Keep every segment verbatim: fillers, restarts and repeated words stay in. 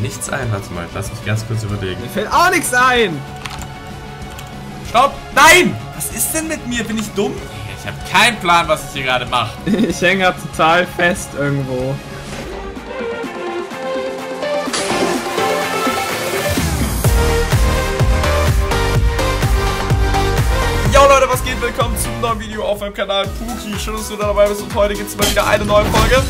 nichts ein. Warte mal, lass mich ganz kurz überlegen. Mir fällt auch nichts ein. Stopp! Nein! Was ist denn mit mir? Bin ich dumm? Ich habe keinen Plan, was ich hier gerade mache. Ich hänge gerade total fest irgendwo. Yo Leute, was geht? Willkommen zum neuen Video auf meinem Kanal Puki. Schön, dass du da dabei bist und heute gibt es mal wieder eine neue Folge.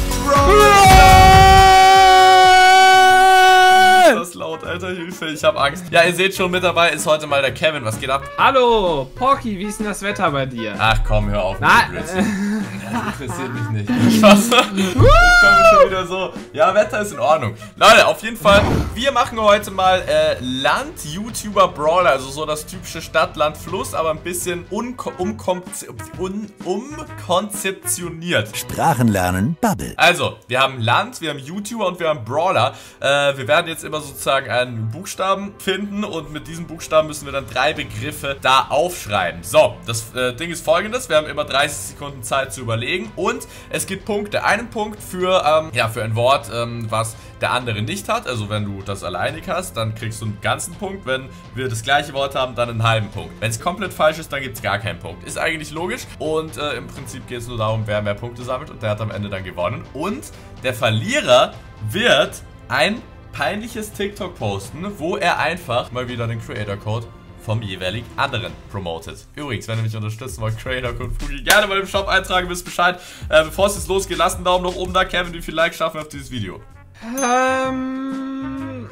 Das ist laut, Alter, Hilfe, ich hab Angst. Ja, ihr seht schon, mit dabei ist heute mal der Kevin. Was geht ab? Hallo, Porky, wie ist denn das Wetter bei dir? Ach komm, hör auf. Na, Das interessiert mich nicht. Spaß. Jetzt kommen schon wieder so. Ja, Wetter ist in Ordnung. Leute, auf jeden Fall, wir machen heute mal äh, Land-YouTuber-Brawler. Also so das typische Stadt, Land, Fluss, aber ein bisschen un umkonzeptioniert. Sprachen lernen, Bubble. Also, wir haben Land, wir haben YouTuber und wir haben Brawler. Äh, wir werden jetzt immer sozusagen einen Buchstaben finden und mit diesem Buchstaben müssen wir dann drei Begriffe da aufschreiben. So, das äh, Ding ist folgendes. Wir haben immer dreißig Sekunden Zeit zu überlegen und es gibt Punkte. Einen Punkt für, ähm, ja, für ein Wort, ähm, was der andere nicht hat. Also wenn du das alleinig hast, dann kriegst du einen ganzen Punkt. Wenn wir das gleiche Wort haben, dann einen halben Punkt. Wenn es komplett falsch ist, dann gibt es gar keinen Punkt. Ist eigentlich logisch und äh, im Prinzip geht es nur darum, wer mehr Punkte sammelt und der hat am Ende dann gewonnen. Und der Verlierer wird ein peinliches TikTok posten, wo er einfach mal wieder den Creator Code vom jeweiligen anderen promotet. Übrigens, wenn ihr mich unterstützen wollt, Creator Code Puki, gerne mal im Shop eintragen, wisst Bescheid. Äh, bevor es jetzt losgeht, lasst einen Daumen nach oben da. Kevin, wie viel Likes schaffen wir auf dieses Video? Ähm...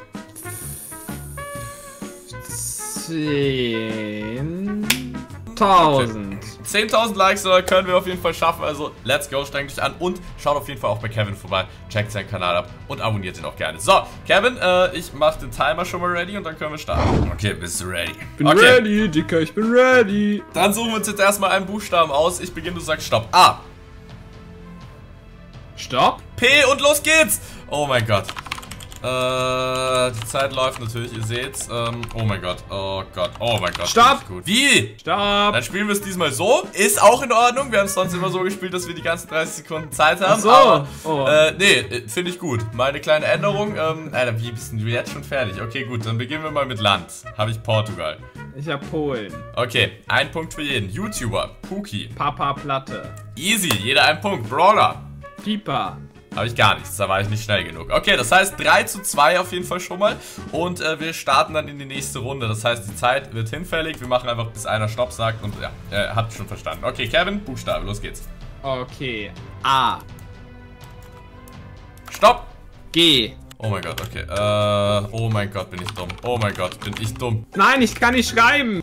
zehntausend. zehntausend Likes äh, können wir auf jeden Fall schaffen, also let's go, streng dich an und schaut auf jeden Fall auch bei Kevin vorbei, checkt seinen Kanal ab und abonniert ihn auch gerne. So, Kevin, äh, ich mach den Timer schon mal ready und dann können wir starten. Okay, bist du ready? Bin okay. ready, Dicker, ich bin ready. Dann suchen wir uns jetzt erstmal einen Buchstaben aus. Ich beginne, du sagst Stopp. A. Stopp. P und los geht's. Oh mein Gott. Äh, die Zeit läuft natürlich, ihr seht's. Ähm, oh mein Gott, oh Gott, oh mein Gott. Stopp! Gut. Wie? Stopp! Dann spielen wir es diesmal so. Ist auch in Ordnung. Wir haben es sonst immer so gespielt, dass wir die ganzen dreißig Sekunden Zeit haben. Ach so. Aber, oh. äh, nee, finde ich gut. Mal eine kleine Änderung. Ähm, Alter, wie bist du jetzt schon fertig? Okay, gut, dann beginnen wir mal mit Land. Habe ich Portugal. Ich hab Polen. Okay, ein Punkt für jeden. YouTuber, Puki. Papa Platte. Easy, jeder ein Punkt. Brawler. Pipa. Habe ich gar nichts, da war ich nicht schnell genug. Okay, das heißt drei zu zwei auf jeden Fall schon mal. Und äh, wir starten dann in die nächste Runde. Das heißt, die Zeit wird hinfällig. Wir machen einfach, bis einer Stopp sagt. Und ja, äh, habt schon verstanden. Okay, Kevin, Buchstabe, los geht's. Okay. A. Stopp! G. Oh mein Gott, okay. Äh, oh mein Gott, bin ich dumm. Oh mein Gott, bin ich dumm. Nein, ich kann nicht schreiben.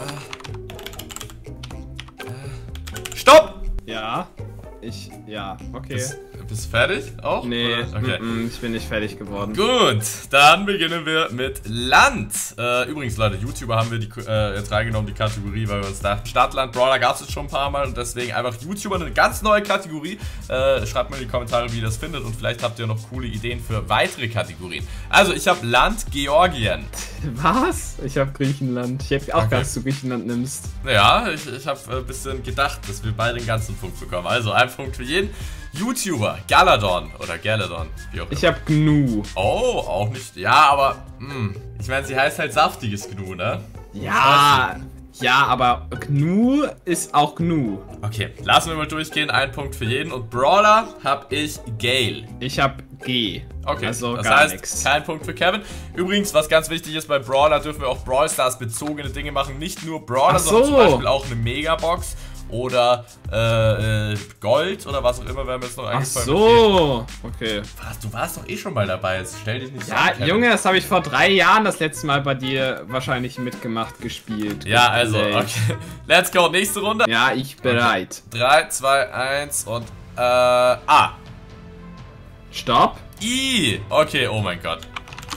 Stopp! Ja. Ich, ja, okay. Bist, bist du fertig auch? Nee, okay. m -m, ich bin nicht fertig geworden. Gut, dann beginnen wir mit Land. Äh, übrigens, Leute, YouTuber haben wir die, äh, jetzt reingenommen, die Kategorie, weil wir uns dachten, Stadtland, Brawler gab es jetzt schon ein paar Mal und deswegen einfach YouTuber, eine ganz neue Kategorie. Äh, schreibt mal in die Kommentare, wie ihr das findet und vielleicht habt ihr noch coole Ideen für weitere Kategorien. Also, ich habe Land Georgien. Was? Ich habe Griechenland. Ich hätte auch Okay. gar dass du Griechenland nimmst. Ja, ich, ich habe ein bisschen gedacht, dass wir beide den ganzen Punkt bekommen. Also, ein Punkt für jeden. YouTuber, Galadon oder Galadon, wie auch immer. Ich habe Gnu. Oh, auch nicht. Ja, aber, mh, ich meine, sie heißt halt saftiges Gnu, ne? Ja, ja, aber Gnu ist auch Gnu. Okay, lassen wir mal durchgehen. Ein Punkt für jeden. Und Brawler habe ich Gale. Ich habe G. Okay, also das gar heißt, nichts. kein Punkt für Kevin. Übrigens, was ganz wichtig ist, bei Brawler dürfen wir auch Brawl Stars bezogene Dinge machen. Nicht nur Brawler, Ach so. sondern zum Beispiel auch eine Megabox oder äh, äh, Gold oder was auch immer, wäre mir jetzt noch Ach eingefallen. so, okay. Was, du warst doch eh schon mal dabei, jetzt stell dich nicht so Ja, an, Kevin. Junge, das habe ich vor drei Jahren das letzte Mal bei dir wahrscheinlich mitgemacht, gespielt. Ja, also, Gespielt. okay. Let's go, nächste Runde. Ja, ich bereit. drei, zwei, eins und äh, A. Stopp. I. Okay, oh mein Gott.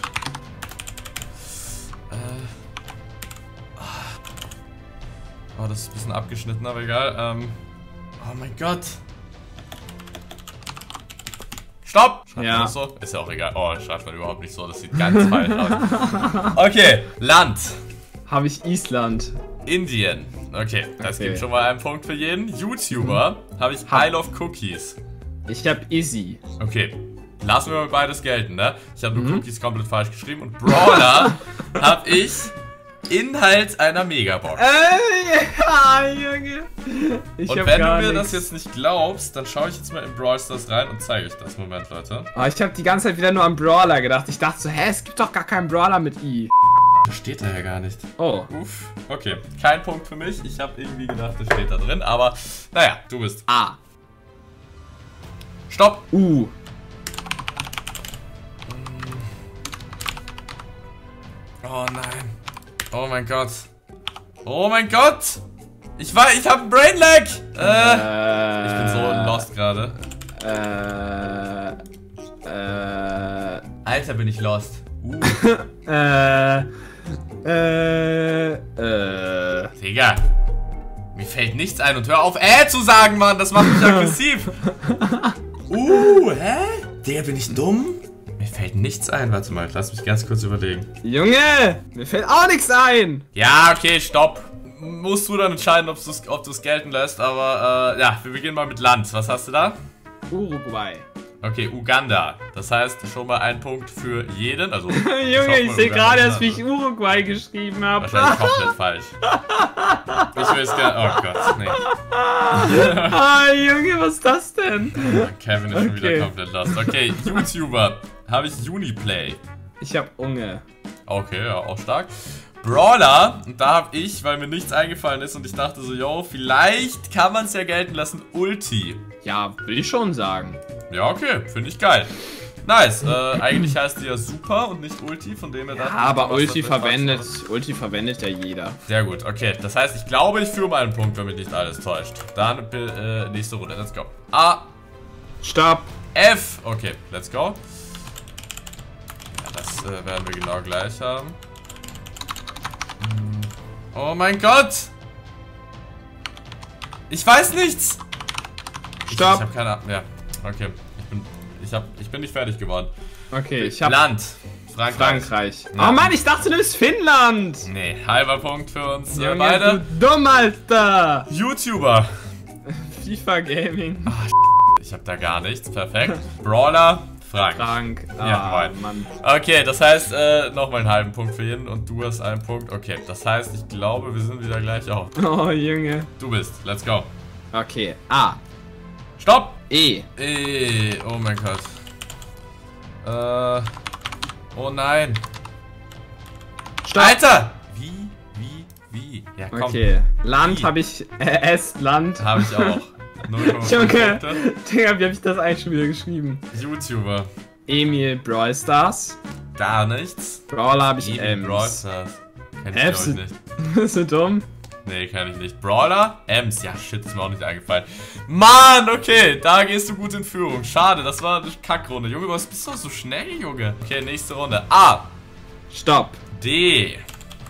Oh, das ist ein bisschen abgeschnitten, aber egal. Ähm, oh mein Gott. Stopp! Schreibt Ja. man das so? Ist ja auch egal. Oh, schreibt man überhaupt nicht so. Das sieht ganz falsch aus. Okay, Land. Habe ich Island. Indien. Okay, das Okay. gibt schon mal einen Punkt für jeden. YouTuber habe ich Ha- I Love Cookies. Ich habe Izzy. Okay. lassen wir mal beides gelten, ne? Ich habe nur mhm. Cookies komplett falsch geschrieben und Brawler habe ich Inhalt einer Megabox. Äh, ja, Junge. Ich und hab wenn gar du mir nix. das jetzt nicht glaubst, dann schaue ich jetzt mal in Brawl Stars rein und zeige euch das. Moment, Leute. Oh, ich habe die ganze Zeit wieder nur an Brawler gedacht. Ich dachte so, hä, es gibt doch gar keinen Brawler mit I. Das steht da ja gar nicht. Oh. Uff, okay. Kein Punkt für mich. Ich habe irgendwie gedacht, das steht da drin. Aber, naja, du bist. A. Stopp. U. Oh nein. Oh mein Gott. Oh mein Gott. Ich war, ich habe einen Brain Lag. Äh, äh, ich bin so lost gerade. Äh, äh, Alter, bin ich lost. Uh. äh, äh, äh. Digga. Mir fällt nichts ein und hör auf, äh zu sagen, Mann. Das macht mich aggressiv. Uh, hä? Digga, bin ich dumm? Mir fällt nichts ein. Warte mal, lass mich ganz kurz überlegen. Junge, mir fällt auch nichts ein. Ja, okay, stopp. Musst du dann entscheiden, ob du es gelten lässt. Aber, äh, ja, wir beginnen mal mit Land. Was hast du da? Uruguay. Okay, Uganda. Das heißt schon mal ein Punkt für jeden. Also, Junge, ich sehe gerade, dass ich Uruguay geschrieben habe. Wahrscheinlich komplett falsch. Ich will es gerne. Oh Gott, nee. Ah, Junge, was ist das denn? Kevin ist okay. schon wieder komplett lost. Okay, YouTuber. Habe ich Uniplay. Ich habe Unge. Okay, ja, auch stark. Brawler, und da habe ich, weil mir nichts eingefallen ist und ich dachte so, yo, vielleicht kann man es ja gelten lassen, Ulti. Ja, will ich schon sagen. Ja, okay, finde ich geil. Nice, äh, eigentlich heißt die ja Super und nicht Ulti, von dem er ja, dachte. aber Ulti verwendet, Ulti verwendet ja jeder. Sehr gut, okay, das heißt, ich glaube, ich führe mal einen Punkt, wenn mich nicht alles täuscht. Dann, äh, nächste Runde, let's go. A. Stopp. F. Okay, let's go. Ja, das äh, werden wir genau gleich haben. Oh mein Gott! Ich weiß nichts! Stopp! Ich, ich hab keine Ahnung. Ja, okay. Ich bin, ich, hab, ich bin nicht fertig geworden. Okay, ich hab. Land. Frankreich. Frankreich. Ja. Oh Mann, ich dachte, du nimmst Finnland! Nee, halber Punkt für uns Junge, äh, beide. Du dumm, Alter! YouTuber. FIFA Gaming. Oh, ich hab da gar nichts. Perfekt. Brawler. Frank. Frank. Ah, Ja, moin. Mann. Okay, das heißt, äh, nochmal einen halben Punkt für jeden und du hast einen Punkt. Okay, das heißt, ich glaube, wir sind wieder gleich auf. Oh, Junge. Du bist. Let's go. Okay. A. Stopp! E. E. Oh mein Gott. Äh. Oh nein. Stopp. Alter! Wie? Wie? Wie? Ja, komm. Okay. Land Wie? habe ich. Äh, Estland. Habe ich auch. Junge. Digga, wie habe ich das eigentlich schon wieder geschrieben? YouTuber. Emil Brawl Stars. Gar nichts. Brawler habe ich Emil Brawl Ems. Stars. Kenn ich Ems. glaube ich nicht. Bist du dumm? Nee, kann ich nicht. Brawler? Ems. Ja, shit, ist mir auch nicht eingefallen. Mann, okay, da gehst du gut in Führung. Schade, das war eine Kackrunde. Junge, was bist du so schnell, Junge? Okay, nächste Runde. A. Stopp. D.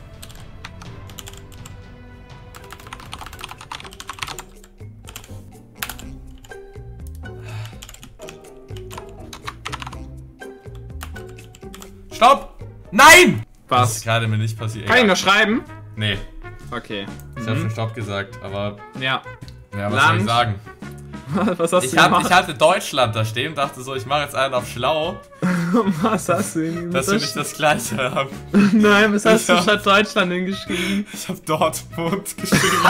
Stopp! Nein! Das Was? ist gerade mir nicht passiert. Kann ich Egal. noch schreiben? Nee, Okay. ich habe schon Stopp gesagt, aber Ja. ja, was Land. soll ich sagen? Was hast Ich, du hab, gemacht? ich hatte Deutschland da stehen und dachte so, ich mache jetzt einen auf schlau, Was hast du denn dass wir nicht das gleiche haben. Nein, was hast Ich du hab- statt Deutschland hingeschrieben? Ich habe Dortmund geschrieben.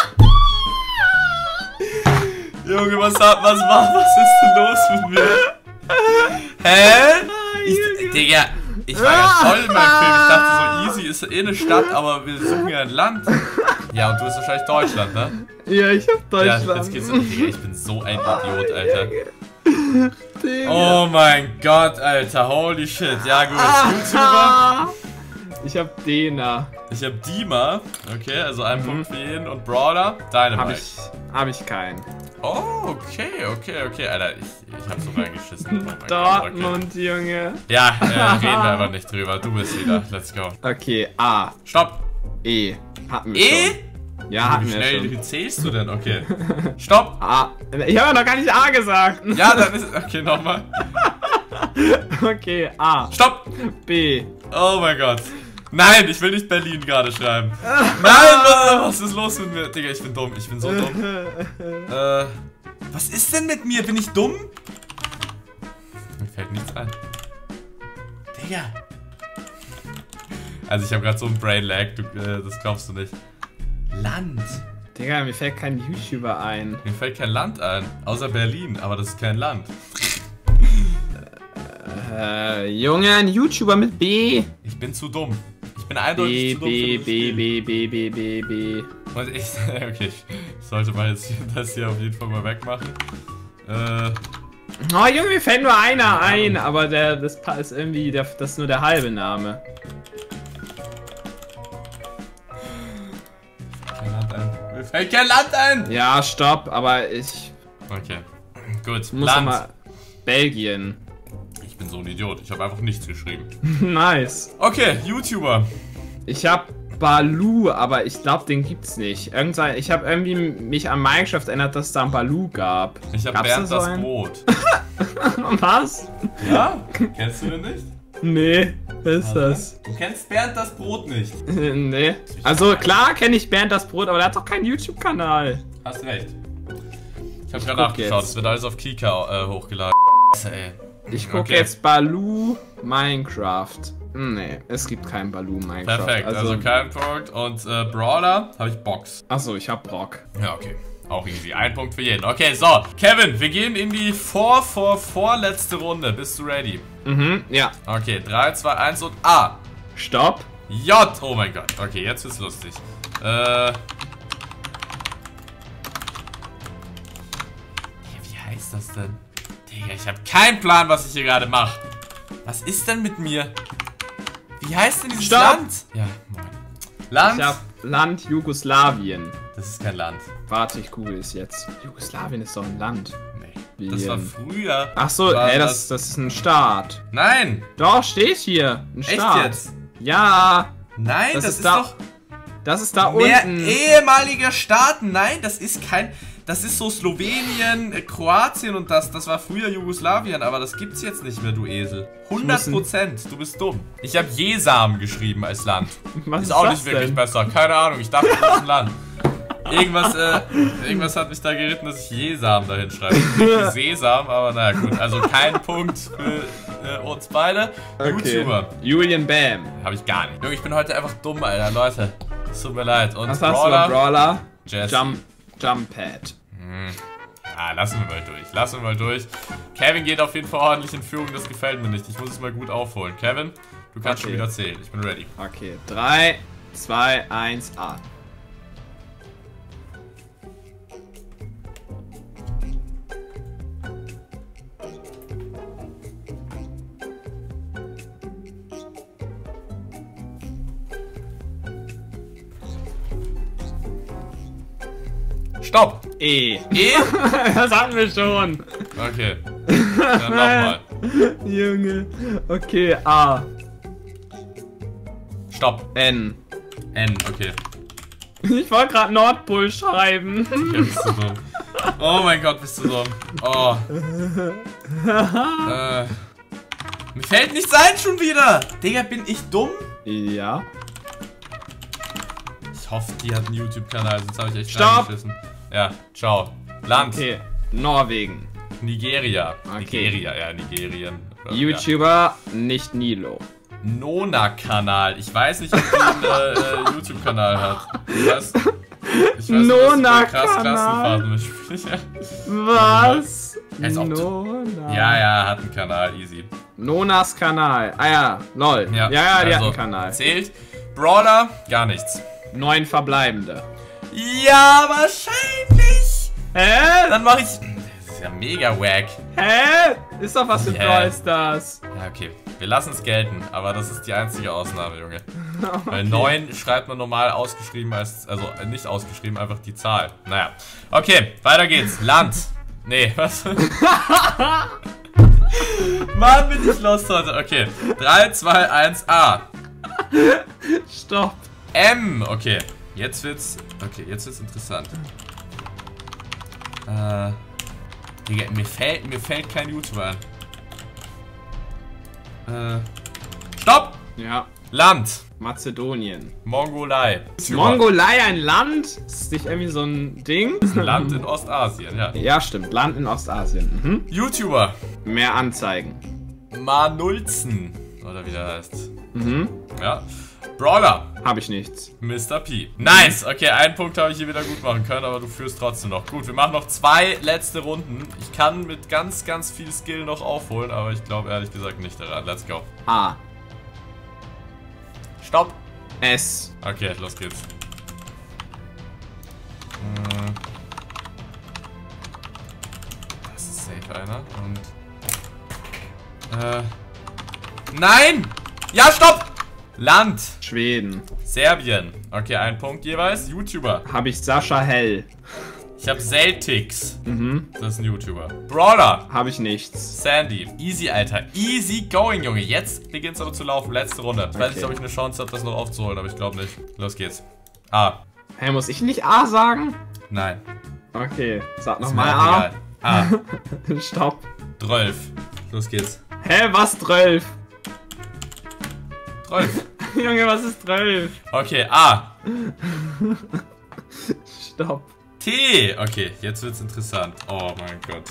Junge, was, hat, was war, was ist denn los mit mir? Hä? Ich, Digga, ich war ja voll in meinem Film. Ich dachte so, easy ist eh eine Stadt, aber wir suchen ja ein Land. Ja, und du bist wahrscheinlich Deutschland, ne? Ja, ich hab Ja, Deutschland. jetzt geht's um. Digga, ich bin so ein Idiot, Alter. Digga. Oh mein Gott, Alter, holy shit. Ja gut, YouTuber. Ah. Ich hab Dena. Ich hab Dima. Okay, also ein Punkt für jeden. Und Brawler, Dynamite. Hab ich, hab ich keinen. Oh, okay, okay, okay. Alter, ich, ich hab so reingeschissen. Oh mein Gott, okay. Dortmund, Junge. Ja, äh, reden wir aber nicht drüber. Du bist wieder. Let's go. Okay, A. Stopp. E. Hatten wir E? schon. Ja, hatten Wie wir schnell schon. wie zählst du denn? Okay. Stopp. A. Ich habe ja noch gar nicht A gesagt. Ja, dann ist. Okay, nochmal. Okay, A. Stopp. B. Oh mein Gott. Nein, ich will nicht Berlin gerade schreiben. Nein, was, was ist los mit mir? Digga, ich bin dumm. Ich bin so dumm. Äh, was ist denn mit mir? Bin ich dumm? Mir fällt nichts ein. Digga. Also ich habe gerade so ein Brain Lag, du, äh, das glaubst du nicht. Land. Digga, mir fällt kein YouTuber ein. Mir fällt kein Land ein, außer Berlin, aber das ist kein Land. Äh, Junge, ein YouTuber mit B. Ich bin zu dumm. Ich bin eindeutig B, zu dumm B, für das B, Spiel. B, B, B, B, B. Und ich, okay, ich sollte mal jetzt das hier auf jeden Fall mal wegmachen. Äh, Oh, Junge, mir fällt nur einer ein, aber der, das ist irgendwie, der, das ist nur der halbe Name. kein Land ein. Mir fällt kein Land ein! Ja, stopp, aber ich Okay, gut. muss Land. mal. Belgien. Ich bin so ein Idiot, ich habe einfach nichts geschrieben. Nice. Okay, YouTuber. Ich hab Baloo, aber ich glaube, den gibt's nicht. Irgendwann, ich habe irgendwie mich an Minecraft erinnert, dass es da ein Baloo gab. Ich habe Gab's Bernd da das so einen? Brot. Was? Ja? Kennst du den nicht? Nee, was ist das? Du kennst Bernd das Brot nicht. Nee. Also klar kenne ich Bernd das Brot, aber der hat doch keinen YouTube-Kanal. Hast recht. Ich habe gerade guck nachgeschaut, jetzt. es wird alles auf Kika äh, hochgeladen. Ey. Ich gucke Okay. jetzt Baloo Minecraft. Nee, es gibt keinen Baloo Minecraft. Perfekt, also, kein Punkt. Und äh, Brawler habe ich Box. Achso, ich hab Brock. Ja, okay. Auch easy. Ein Punkt für jeden. Okay, so. Kevin, wir gehen in die vor, vor, vorletzte Runde. Bist du ready? Mhm, ja. Okay, drei, zwei, eins und A. Stopp. J. Oh mein Gott. Okay, jetzt wird's lustig. Äh. Wie heißt das denn? Digga, ich habe keinen Plan, was ich hier gerade mache. Was ist denn mit mir? Wie heißt denn dieses Stopp. Land? Ja, moin. Land? Ich hab Land Jugoslawien. Das ist kein Land. Warte, ich google es jetzt. Jugoslawien ist doch ein Land. Nee. Das war früher. Achso, war ey, das, das ist ein Staat. Nein! Doch, steht hier. Ein Echt Staat. jetzt? Ja. Nein, Das das, ist ist, da doch Das ist da mehr unten. ehemaliger Staaten. Nein, das ist kein. Das ist so Slowenien, äh, Kroatien und das. Das war früher Jugoslawien, aber das gibt's jetzt nicht mehr, du Esel. hundert Prozent, du bist dumm. Ich habe Jesam geschrieben als Land. Was Ist ist auch das nicht wirklich denn? besser. Keine Ahnung, ich dachte, das ist ein Land. Irgendwas, äh, irgendwas hat mich da geritten, dass ich Jesam dahin schreibe. Sesam, aber naja, gut. Also kein Punkt für äh, uns beide. Okay. YouTuber. Julian Bam. Habe ich gar nicht. Junge, ich bin heute einfach dumm, Alter, Leute. Es tut mir leid. Und Was hast du, Brawler? Brawler? Jesse. Jump, Jump Pad. Ja, lassen wir mal durch. Lassen wir mal durch. Kevin geht auf jeden Fall ordentlich in Führung. Das gefällt mir nicht. Ich muss es mal gut aufholen. Kevin, du kannst Okay. schon wieder zählen. Ich bin ready. Okay, drei, zwei, eins, A. Stopp! E. E? Das hatten wir schon. Okay. Dann nochmal. Junge. Okay, A. Stopp. N. N, okay. Ich wollte gerade Nordpol schreiben. Ja, bist du dumm. Oh mein Gott, bist du dumm. Oh. äh. Mir fällt nichts ein schon wieder. Digga, bin ich dumm? Ja. Ich hoffe, die hat einen YouTube-Kanal, sonst habe ich echt Stopp. reingeschissen. Ja, ciao. Land. Okay, Norwegen. Nigeria. Okay. Nigeria, ja, Nigerien. Ja. YouTuber, nicht Nilo. Nona-Kanal. Ich weiß nicht, ob die einen äh, äh, YouTube-Kanal hat. Ich weiß, ich weiß Nona-Kanal. krass Klassenfahrten mitspielt. Was? Als ob du- Nona. Ja, ja, hat einen Kanal, easy. Nonas Kanal. Ah ja, lol. Ja, ja, die hat einen Kanal. Zählt. Brawler, gar nichts. Neun verbleibende. Ja, wahrscheinlich. Hä? Dann mache ich... Das ist ja mega wack. Hä? Ist doch was für Hä? Brawl Stars. Ja, okay. Wir lassen es gelten, aber das ist die einzige Ausnahme, Junge. Weil neun schreibt man normal ausgeschrieben als, also nicht ausgeschrieben, einfach die Zahl. Naja. Okay, weiter geht's. Land. Nee, was? Mann, bin ich lost heute. Okay. drei, zwei, eins, A. Stopp. M. Okay. Jetzt wird's. Okay, jetzt wird's interessant. Äh. Digga, mir fällt, mir fällt kein YouTuber an. Äh. Stopp! Ja. Land. Mazedonien. Mongolei. Ist Mongolei ein Land? Ist nicht irgendwie so ein Ding? Land in Ostasien, ja. Ja, stimmt. Land in Ostasien. Mhm. YouTuber. Mehr Anzeigen. Manulzen. Oder wie der heißt. Mhm. Ja. Brawler. Habe ich nichts. Mister P. Nice. Okay, einen Punkt habe ich hier wieder gut machen können, aber du führst trotzdem noch. Gut, wir machen noch zwei letzte Runden. Ich kann mit ganz, ganz viel Skill noch aufholen, aber ich glaube ehrlich gesagt nicht daran. Let's go. A. Stopp. S. Okay, los geht's. Hm. Das ist safe einer. Und... Äh... Nein! Ja, stopp! Land. Schweden. Serbien. Okay, ein Punkt jeweils. YouTuber. Habe ich Sascha Hell. Ich habe Celtics. Mhm. Das ist ein YouTuber. Brawler. Habe ich nichts. Sandy. Easy, Alter. Easy going, Junge. Jetzt beginnt es aber zu laufen. Letzte Runde. Ich Okay. weiß nicht, ob ich eine Chance habe, das noch aufzuholen, aber ich glaube nicht. Los geht's. A. Hey, muss ich nicht A sagen? Nein. Okay, sag Ist nochmal mir A. egal. A. Stopp. Drölf. Los geht's. Hä, was zwölf? Drölf. Junge, was ist zwölf? Okay, A. Stopp. T. Okay, jetzt wird's interessant. Oh mein Gott.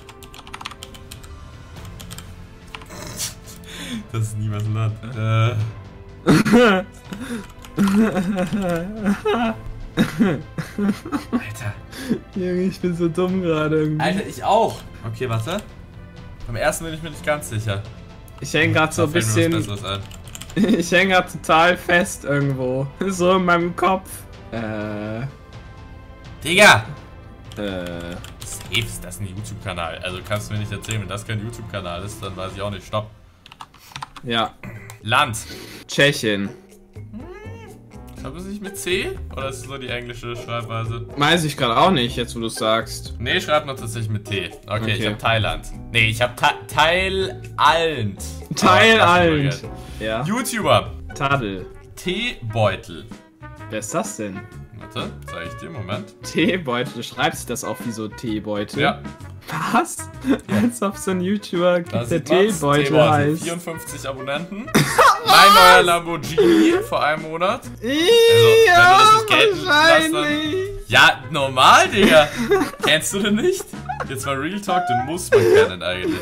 Das ist niemals ein Land. Äh. Alter. Junge, ich bin so dumm gerade irgendwie. Alter, ich auch. Okay, warte. Beim ersten bin ich mir nicht ganz sicher. Ich häng grad so Da ein fällt mir was bisschen. Besseres ein. Ich häng grad total fest irgendwo. So in meinem Kopf. Äh. Digga! Äh. Safe ist das ein YouTube-Kanal. Also kannst du mir nicht erzählen, wenn das kein YouTube-Kanal ist, dann weiß ich auch nicht. Stopp. Ja. Land. Tschechien. Ich glaube, ist es nicht mit C? Oder ist es so die englische Schreibweise? Weiß ich gerade auch nicht, jetzt wo du sagst. Nee, schreibt noch tatsächlich mit T. Okay, Okay. ich habe Thailand. Nee, ich habe Thailand. Thailand. Ja. YouTuber. Tadel. Teebeutel. Wer ist das denn? Warte, zeige ich dir, Moment. Teebeutel. Du schreibst das auch wie so Teebeutel. Ja. Was? Als ob so ein YouTuber Da gibt, der sieht man's. Teebeutel heißt. vierundfünfzig Abonnenten. Mein neuer Lamborghini vor einem Monat. Ja, Also, wenn du das nicht gelten lässt, wahrscheinlich. Ja, normal, Digga. Kennst du den nicht? Jetzt mal Real Talk, den muss man kennen eigentlich.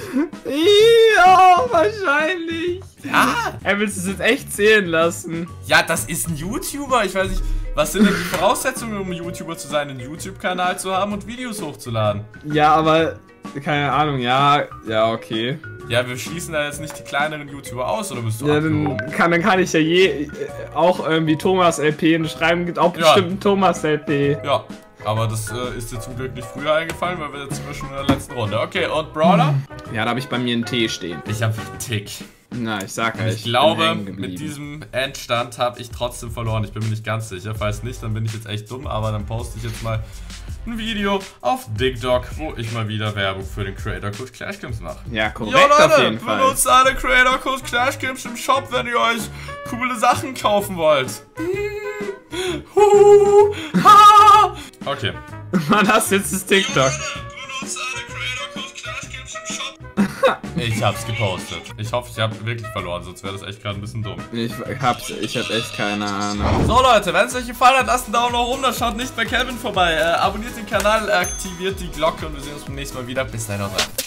Ja, wahrscheinlich. Ja. Er willst du es jetzt echt zählen lassen? Ja, das ist ein YouTuber. Ich weiß nicht, was sind denn die Voraussetzungen, um YouTuber zu sein, einen YouTube-Kanal zu haben und Videos hochzuladen? Ja, aber keine Ahnung, ja, ja, okay. Ja, wir schließen da jetzt nicht die kleineren YouTuber aus, oder bist du Ja, abgehoben? dann kann, dann kann ich ja je äh, auch irgendwie Thomas L P und schreiben, gibt auch Ja. bestimmt einen Thomas L P. Ja, aber das äh, ist dir zum Glück nicht früher eingefallen, weil wir jetzt sind wir schon in der letzten Runde. Okay, und Brawler? Ja, da habe ich bei mir einen T stehen. Ich habe Tick. Na, ich sag ja, Ich, ich glaube, bin hängen geblieben. mit diesem Endstand habe ich trotzdem verloren. Ich bin mir nicht ganz sicher. Falls nicht, dann bin ich jetzt echt dumm. Aber dann poste ich jetzt mal ein Video auf TikTok, wo ich mal wieder Werbung für den Creator Code Clash Games mache. Ja, korrekt Ja, auf Leute, jeden Fall. benutzt alle Creator Code Clash Games im Shop, wenn ihr euch coole Sachen kaufen wollt. Huhu, ha. Okay. Mann, hast jetzt das TikTok. Ich hab's gepostet. Ich hoffe, ich habe wirklich verloren, sonst wäre das echt gerade ein bisschen dumm. Ich hab's, ich hab echt keine Ahnung. So Leute, wenn es euch gefallen hat, lasst einen Daumen nach oben, dann schaut nicht bei Kevin vorbei. Äh, abonniert den Kanal, aktiviert die Glocke und wir sehen uns beim nächsten Mal wieder. Bis dahin, haut rein.